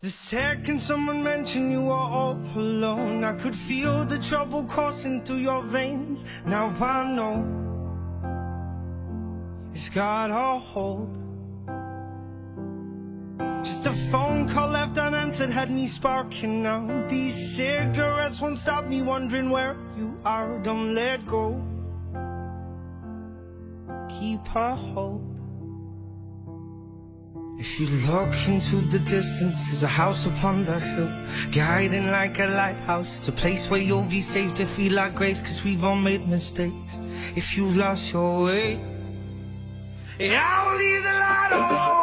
The second someone mentioned you were all alone, I could feel the trouble coursing through your veins. Now I know it's got a hold. Just a phone call left unanswered had me sparking now. These cigarettes won't stop me wondering where you are. Don't let go, keep a hold. If you look into the distance, there's a house upon the hill, guiding like a lighthouse. It's a place where you'll be safe to feel like grace, 'cause we've all made mistakes. If you've lost your way, I will leave the light on.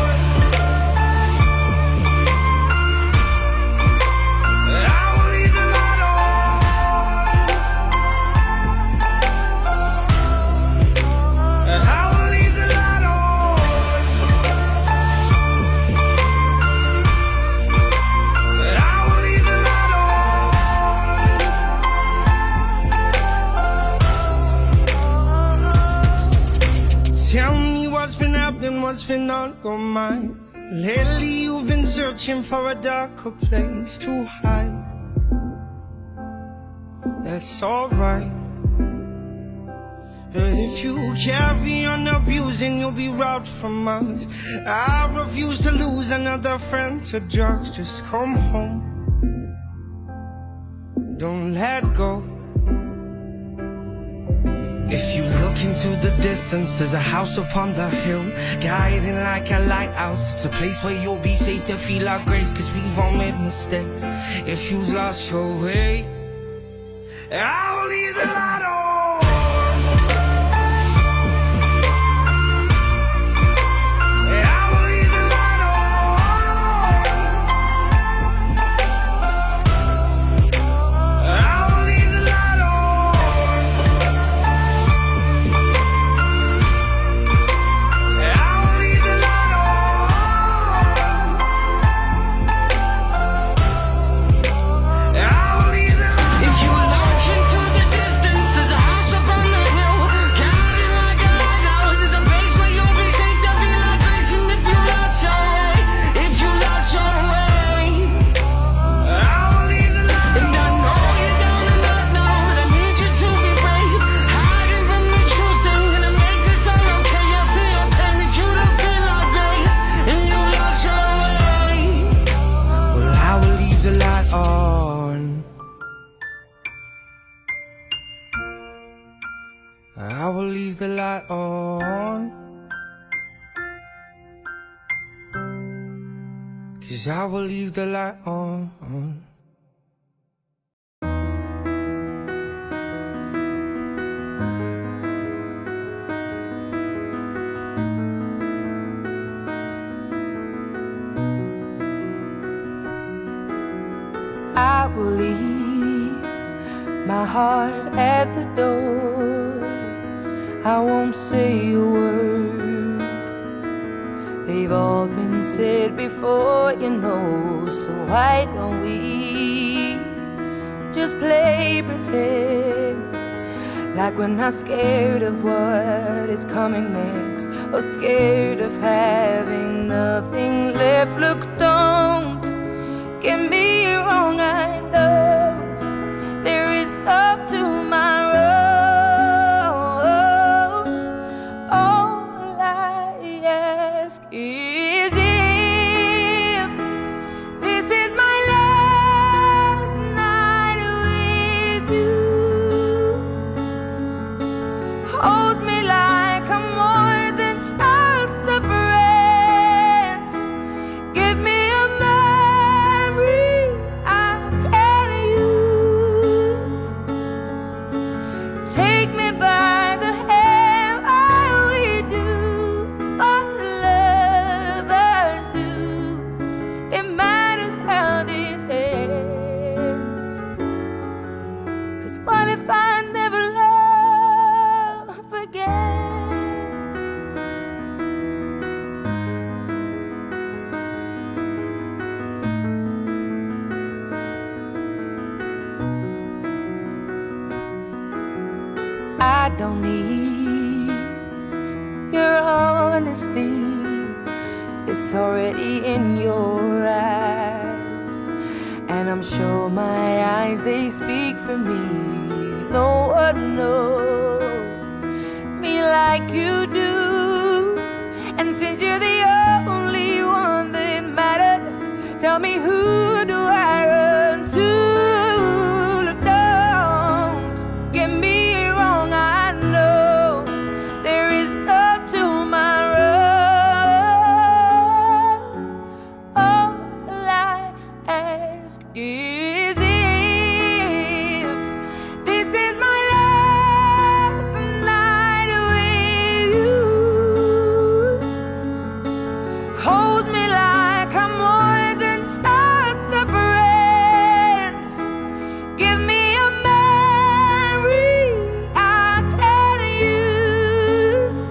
Tell me what's been happening, what's been on your mind. Lately you've been searching for a darker place to hide. That's alright, but if you carry on abusing, you'll be robbed from us. I refuse to lose another friend to drugs. Just come home, don't let go. If you look into the distance, there's a house upon the hill, guiding like a lighthouse. It's a place where you'll be safe to feel our grace, 'cause we've all made mistakes. If you've lost your way, I will leave the light on. I will leave the light on, 'cause I will leave the light on. I will leave my heart at the door. I won't say a word. They've all been said before, you know. So why don't we just play pretend, like we're not scared of what is coming next, or scared of having nothing left. Look, don't get me wrong, I know there is up tomorrow. All I ask is, if this is my last night with you, hold me like I'm more than just a friend. Give me a memory I can use. Take me by the hand while we do what lovers do. It matters how this ends, 'cause what if I never love again? I don't need your honesty, it's already in your eyes. I'm sure my eyes, they speak for me. No one knows me like you do. And since you're the only one that mattered, tell me, who do I run to? Look, don't get me wrong, I know there is no tomorrow. All I ask is, if this is my last night with you, hold me like I'm more than just a friend. Give me a memory I can use.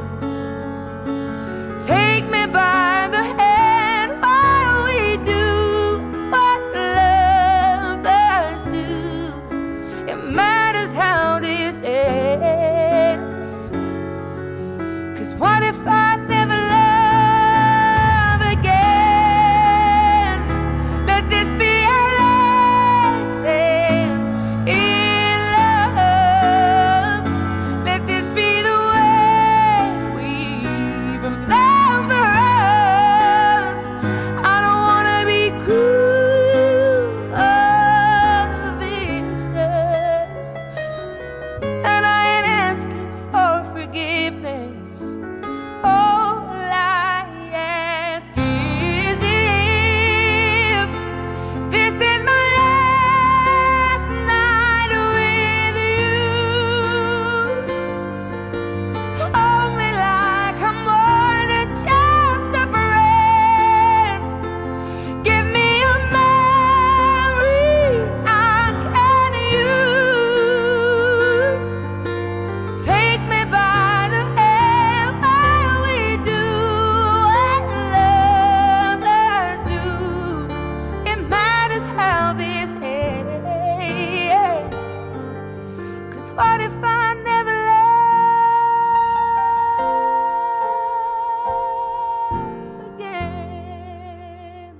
Take me by the hand while we do what lovers do. It matters how this ends. 'Cause what if I never love again? Let this be our last stand in love. Let this be the way we remember us. I don't wanna be cruel or vicious, and I ain't asking for forgiveness. All I ask is, if this is my last night with you, hold me like I'm more than just a friend. Give me a memory I can use. Take me by the hand while we do what lovers do. It matters how this ends. 'Cause what if I never love again?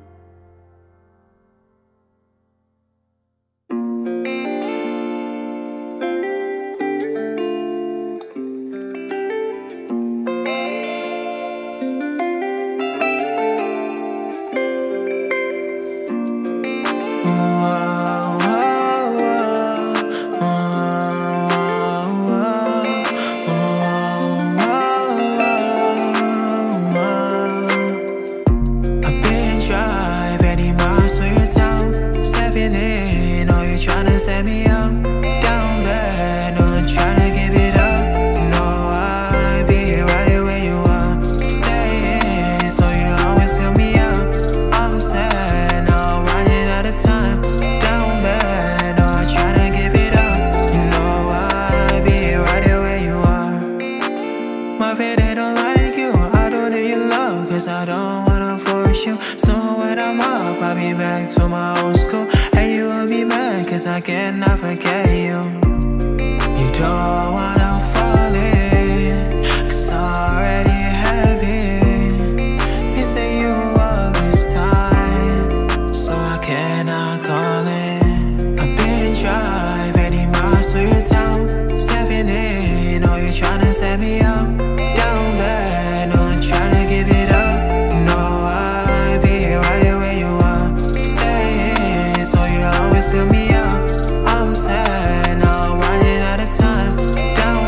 I've been driving 80 miles through your town, stepping in, oh, you're trying to set me up. Down bad, no, I'm trying to give it up. No, I'll be right here where you are. Staying, so you always fill me up. I'm sad, now running out of time. Down bad, no, I'm trying to give it up. No, I'll be right here where you are. My fate, they don't like you, I don't need your love, 'cause I don't wanna force you. So when I'm up, I'll be back to my old school. And you will be mad, 'cause I cannot forget you. You don't wanna fall in, 'cause I already have been missing you all this time, so I cannot call in. I've been driving 80 miles through your town, stepping in, oh, you're trying to set me up. Down bad, no, I'm trying to give it up. No, I'll be right here where you are. Staying, so you always fill me up. I'm sad, now running out of time. Down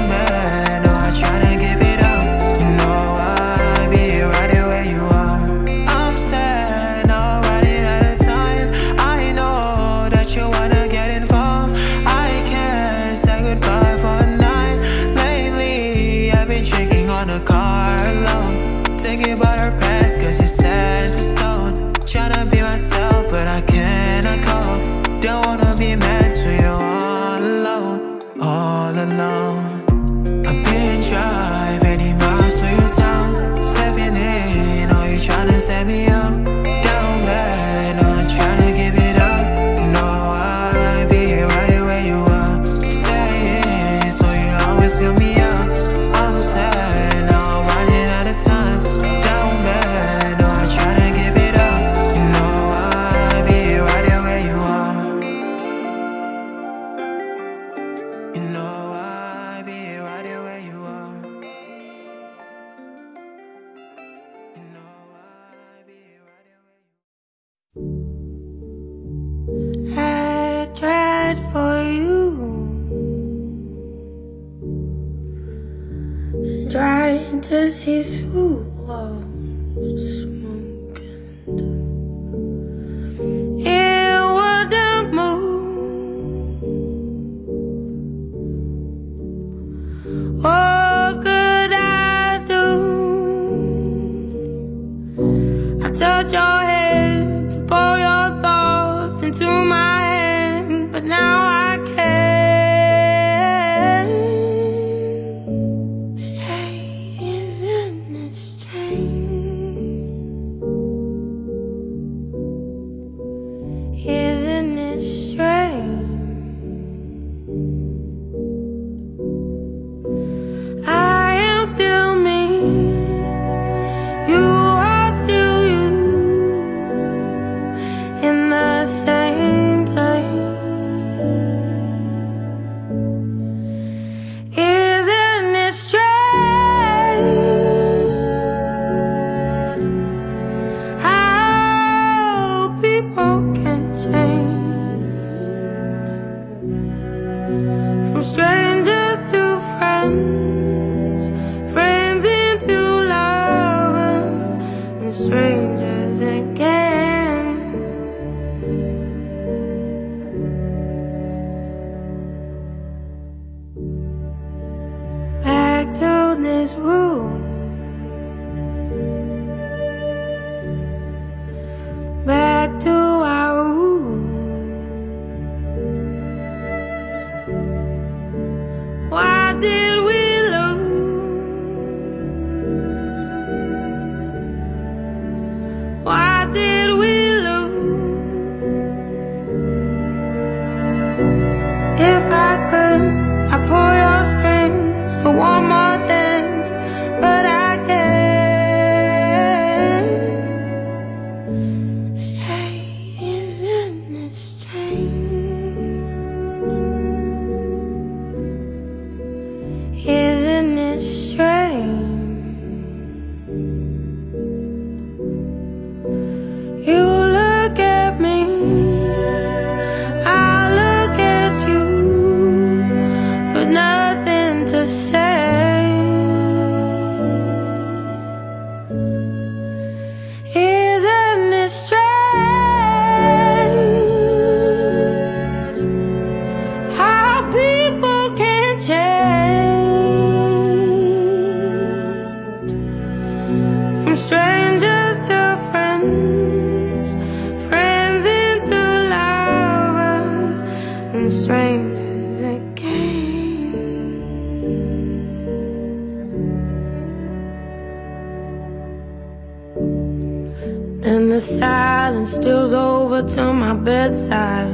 to see through walls smoke, and it wouldn't move. What could I do? I touch your head to pour your thoughts into my hand, but now I can't. Isn't it strange? I am still me, you are still you, in the same place. Isn't it strange how people can from strangers to friends, friends into lovers, and strangers again. Back to this room, back to our room. Why did we lose? Why did we lose? If I could, I'd pull your strings for one more dance, but I can't. Say, isn't it strange? Isn't it strange? You look at me, I look at you, with nothing to say. Isn't it strange how people can change? From strangers to friends, friends into lovers, and strangers again. Then the silence steals over to my bedside,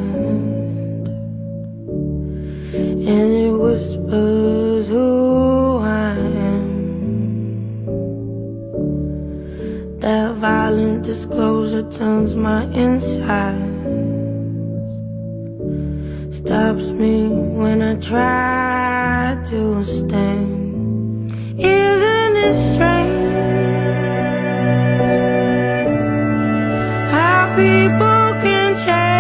and it whispers who I am. That violent disclosure turns my insides, stops me when I try to stand. Isn't it strange how people can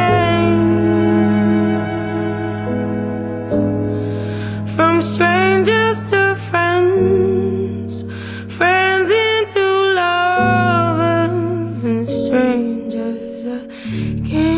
change? From strangers to friends, friends into lovers, and strangers again.